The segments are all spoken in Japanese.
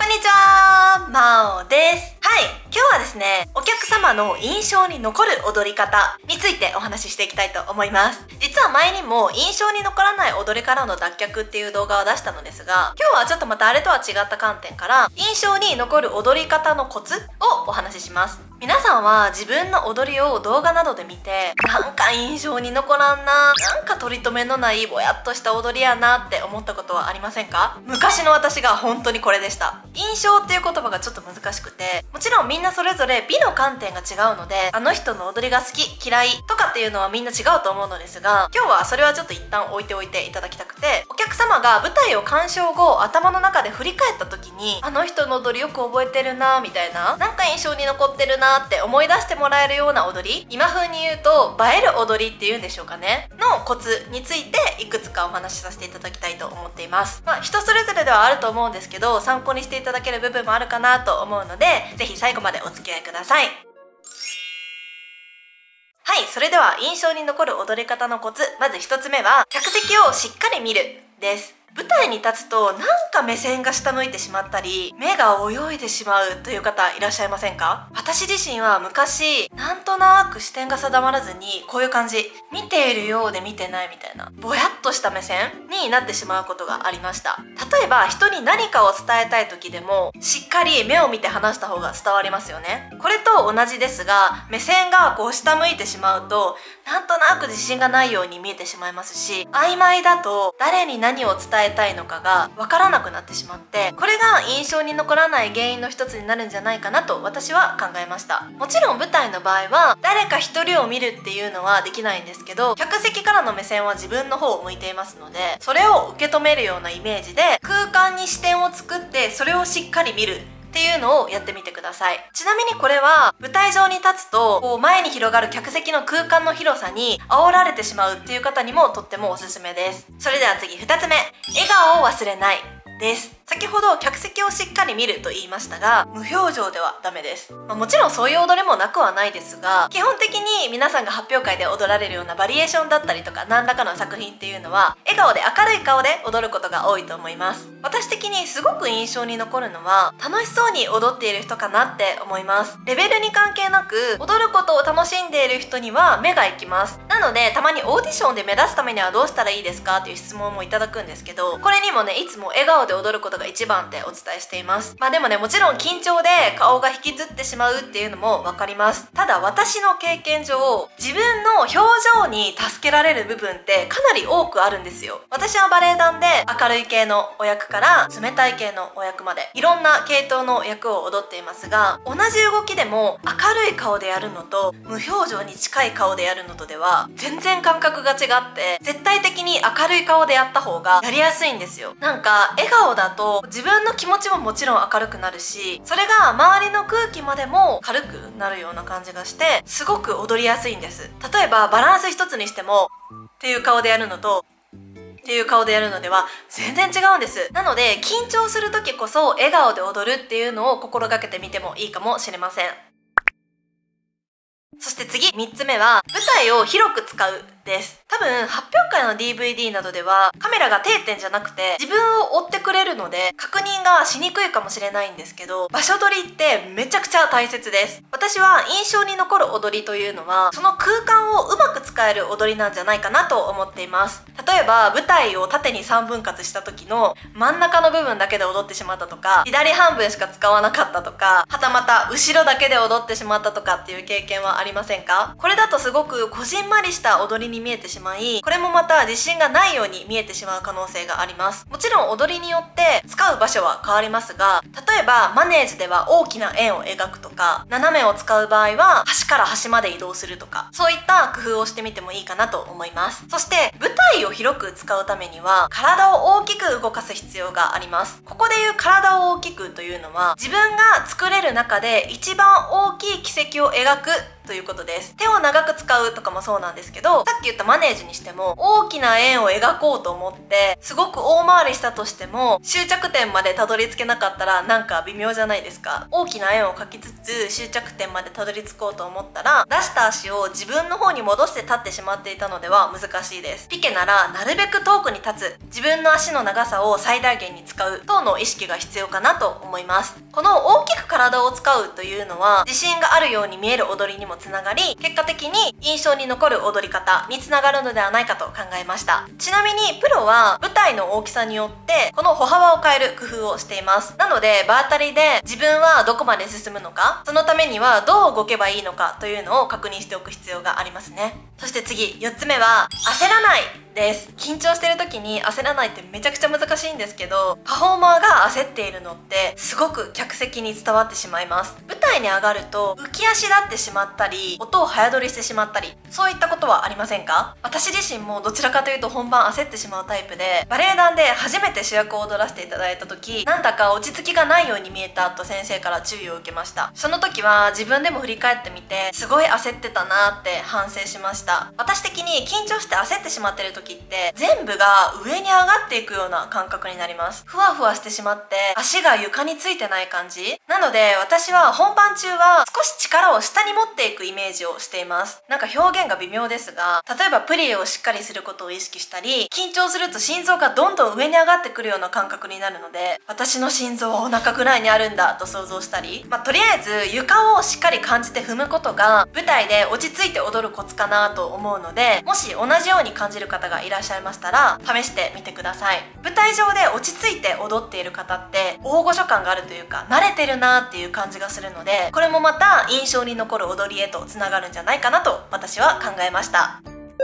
こんにちは、まおです。はい、今日はですね、お客様の印象に残る踊り方についてお話ししていきたいと思います。実は前にも印象に残らない踊りからの脱却っていう動画を出したのですが、今日はちょっとまたあれとは違った観点から印象に残る踊り方のコツをお話しします。皆さんは自分の踊りを動画などで見て、なんか印象に残らんな、なんか取り留めのないぼやっとした踊りやなって思ったことはありませんか？昔の私が本当にこれでした。印象っていう言葉がちょっと難しくて、もちろんみんなそれぞれ美の観点が違うので、あの人の踊りが好き嫌いとかっていうのはみんな違うと思うのですが、今日はそれはちょっと一旦置いておいていただきたくて、お客様が舞台を鑑賞後頭の中で振り返った時に、あの人の踊りよく覚えてるなみたいな、なんか印象に残ってるなって思い出してもらえるような踊り、今風に言うと映える踊りっていうんでしょうかね、のコツについていくつかお話しさせていただきたいと思っています。人それぞれではあると思うんですけど、参考にしていただける部分もあるかなと思うので、ぜひ最後までお付き合いください。はい、それでは印象に残る踊り方のコツ、まず1つ目は客席をしっかり見るです。舞台に立つとなんか目線が下向いてしまったり、目が泳いでしまうという方いらっしゃいませんか？私自身は昔なんとなく視点が定まらずに、こういう感じ、見ているようで見てないみたいなぼやっとした目線になってしまうことがありました。例えば人に何かを伝えたい時でも、しっかり目を見て話した方が伝わりますよね。これと同じですが、目線がこう下向いてしまうと、なんとなく自信がないように見えてしまいますし、曖昧だと誰に何を伝えたいのかが分からなくなってしまって、これが印象に残らない原因の一つになるんじゃないかなと私は考えました。もちろん舞台の場合は誰か一人を見るっていうのはできないんですけど、客席からの目線は自分の方を向いていますので、それを受け止めるようなイメージで空間に視点を作って、それをしっかり見るっていうのをやってみてください。ちなみにこれは舞台上に立つと、こう前に広がる客席の空間の広さに煽られてしまうっていう方にもとってもおすすめです。それでは次2つ目、笑顔を忘れないです。先ほど客席をしっかり見ると言いましたが、無表情ではダメです。もちろんそういう踊りもなくはないですが、基本的に皆さんが発表会で踊られるようなバリエーションだったりとか何らかの作品っていうのは、笑顔で明るい顔で踊ることが多いと思います。私的にすごく印象に残るのは、楽しそうに踊っている人かなって思います。レベルに関係なく踊ることを楽しんでいる人には目が行きます。なのでたまにオーディションで目立つためにはどうしたらいいですかっていう質問もいただくんですけど、これにもね、いつも笑顔で踊ることが一番ってお伝えしています。でもね、もちろん緊張で顔が引きずってしまうっていうのも分かります。ただ私の経験上、自分の表情に助けられる部分ってかなり多くあるんですよ。私はバレエ団で明るい系のお役から冷たい系のお役までいろんな系統の役を踊っていますが、同じ動きでも明るい顔でやるのと無表情に近い顔でやるのとでは全然感覚が違って、絶対的に明るい顔でやった方がやりやすいんですよ。なんか笑顔だと自分の気持ちももちろん明るくなるし、それが周りの空気までも軽くなるような感じがして、すごく踊りやすいんです。例えばバランス一つにしてもっていう顔でやるのとっていう顔でやるのでは全然違うんです。なので緊張する時こそ笑顔で踊るっていうのを心がけてみてもいいかもしれません。そして次3つ目は舞台を広く使うです。多分発表会の DVD などではカメラが定点じゃなくて自分を追ってくれるので確認がしにくいかもしれないんですけど、場所取りってめちゃくちゃ大切です。私は印象に残る踊りというのは、その空間をうまく使える踊りなんじゃないかなと思っています。例えば舞台を縦に3分割した時の真ん中の部分だけで踊ってしまったとか、左半分しか使わなかったとか、はたまた後ろだけで踊ってしまったとかっていう経験はありませんか？これだとすごくこじんまりした踊りに見えてしまい、これもまた自信がないように見えてしまう可能性があります。もちろん踊りによって使う場所は変わりますが、例えばマネージでは大きな円を描くとか、斜めを使う場合は端から端まで移動するとか、そういった工夫をしてみてもいいかなと思います。そして舞台を広く使うためには体を大きく動かす必要があります。ここでいう体を大きくというのは、自分が作れる中で一番大きい軌跡を描くということです。手を長く使うとかもそうなんですけど、さっき言ったマネージにしても大きな円を描こうと思ってすごく大回りしたとしても終着点までたどり着けなかったらなんか微妙じゃないですか。大きな円を描きつつ終着点までたどり着こうと思ったら出した足を自分の方に戻して立ってしまっていたのでは難しいです。ピケならなるべく遠くに立つ、自分の足の長さを最大限に使う等の意識が必要かなと思います。この大きく体を使うというのは自信があるように見える踊りにもつながり、結果的に印象に残る踊り方につながるのではないかと考えました。ちなみにプロは舞台の大きさによってこの歩幅を変える工夫をしています。なので場当たりで自分はどこまで進むのか、そのためにはどう動けばいいのかというのを確認しておく必要がありますね。そして次4つ目は焦らないです。緊張してる時に焦らないってめちゃくちゃ難しいんですけど、パフォーマーが焦っているのってすごく客席に伝わってしまいます。舞台に上がると浮き足立ってしまったり音を早取りしてしまったり、そういったことはありませんか？私自身もどちらかというと本番焦ってしまうタイプで、バレエ団で初めて主役を踊らせていただいた時、なんだか落ち着きがないように見えたと先生から注意を受けました。その時は自分でも振り返ってみてすごい焦ってたなって反省しました。私的に緊張して焦ってしまってる時って全部が上に上がっていくような感覚になります。ふわふわしてしまって足が床についてない感じなので、私は本番中は少し力を下に持っていくイメージをしています。なんか表現が微妙ですが、例えばプリエをしっかりすることを意識したり、緊張すると心臓がどんどん上に上がってくるような感覚になるので、私の心臓はお腹ぐらいにあるんだと想像したり、とりあえず床をしっかり感じて踏むことが舞台で落ち着いて踊るコツかなと思うので、もし同じように感じる方がいらっしゃいましたら試してみてください。舞台上で落ち着いて踊っている方って大御所感があるというか慣れてるなっていう感じがするので、これもまた印象に残る踊りへとつながるんじゃないかなと私は考えました。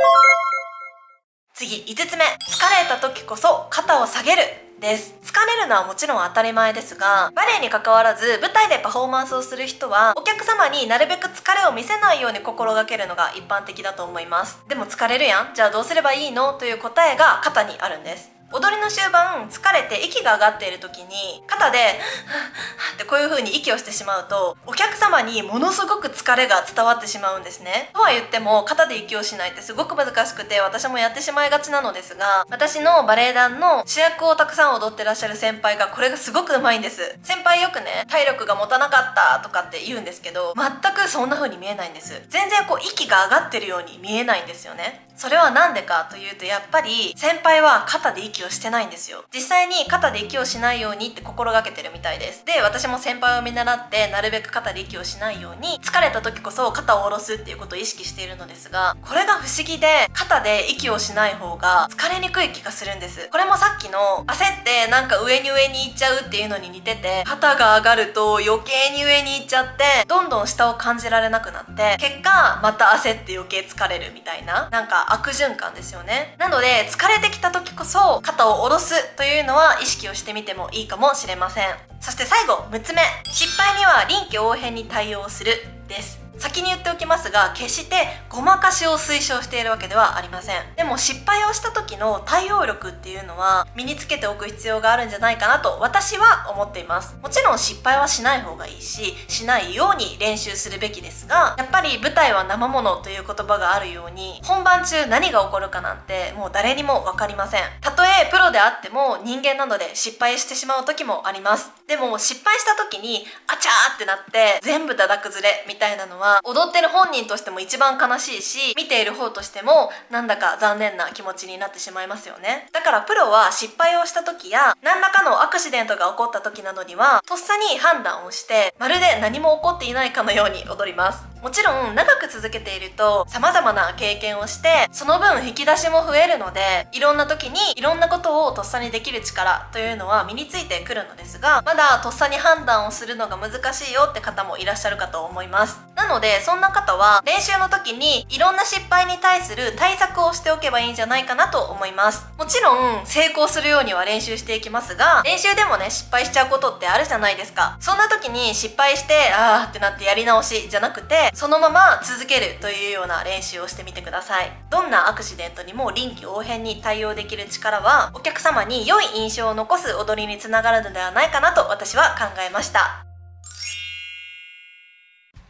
次5つ目、疲れた時こそ肩を下げるです。疲れるのはもちろん当たり前ですが、バレエに関わらず舞台でパフォーマンスをする人はお客様になるべく疲れを見せないように心がけるのが一般的だと思います。でも疲れるやん、じゃあどうすればいいのという答えが肩にあるんです。踊りの終盤、疲れて息が上がっている時に肩でってこういう風に息をしてしまうとお客様にものすごく疲れが伝わってしまうんですね。とは言っても肩で息をしないってすごく難しくて、私もやってしまいがちなのですが、私のバレエ団の主役をたくさん踊ってらっしゃる先輩がこれがすごく上手いんです。先輩よくね、体力が持たなかったとかって言うんですけど、全くそんな風に見えないんです。全然こう息が上がってるように見えないんですよね。それはなんでかというと、やっぱり先輩は肩で息をしてないんですよ。実際に肩で息をしないようにって心がけてるみたいです。で、私も先輩を見習ってなるべく肩で息をしないように、疲れた時こそ肩を下ろすっていうことを意識しているのですが、これが不思議で肩で息をしない方が疲れにくい気がするんです。これもさっきの焦ってなんか上に行っちゃうっていうのに似てて、肩が上がると余計に上に行っちゃってどんどん下を感じられなくなって、結果また焦って余計疲れるみたいな、なんか悪循環ですよね。なので疲れてきた時こそ肩を下ろすというのは意識をしてみてもいいかもしれません。そして最後6つ目、失敗には臨機応変に対応するです。先に言っておきますが、決してごまかしを推奨しているわけではありません。でも失敗をした時の対応力っていうのは身につけておく必要があるんじゃないかなと私は思っています。もちろん失敗はしない方がいいし、しないように練習するべきですが、やっぱり舞台は生ものという言葉があるように、本番中何が起こるかなんてもう誰にも分かりません。たとえプロであっても人間なので失敗してしまう時もあります。でも失敗した時にあちゃーってなって全部だだ崩れみたいなのは踊ってる本人としても一番悲しいし、見ている方としてもなんだか残念な気持ちになってしまいますよね。だからプロは失敗をした時や何らかのアクシデントが起こった時などにはとっさに判断をして、まるで何も起こっていないかのように踊ります。もちろん長く続けていると様々な経験をして、その分引き出しも増えるので、いろんな時にいろんなことをとっさにできる力というのは身についてくるのですが、まだとっさに判断をするのが難しいよって方もいらっしゃるかと思います。なのでそんな方は練習の時にいろんな失敗に対する対策をしておけばいいんじゃないかなと思います。もちろん成功するようには練習していきますが、練習でもね失敗しちゃうことってあるじゃないですか。そんな時に失敗してあーってなってやり直しじゃなくて、そのまま続けるというような練習をしてみてください。どんなアクシデントにも臨機応変に対応できる力はお客様に良い印象を残す踊りにつながるのではないかなと私は考えました。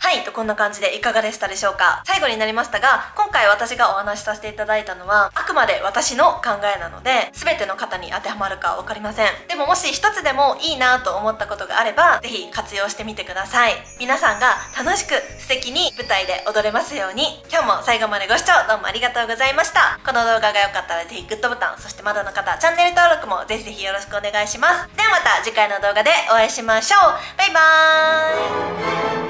はい、こんな感じでいかがでしたでしょうか。最後になりましたが、今回私がお話しさせていただいたのはあくまで私の考えなので、全ての方に当てはまるか分かりません。でももし一つでもいいなと思ったことがあれば、ぜひ活用してみてください。皆さんが楽しく素敵に舞台で踊れますように。今日も最後までご視聴どうもありがとうございました。この動画が良かったらぜひグッドボタン、そしてまだの方チャンネル登録もぜひぜひよろしくお願いします。ではまた次回の動画でお会いしましょう。バイバーイ。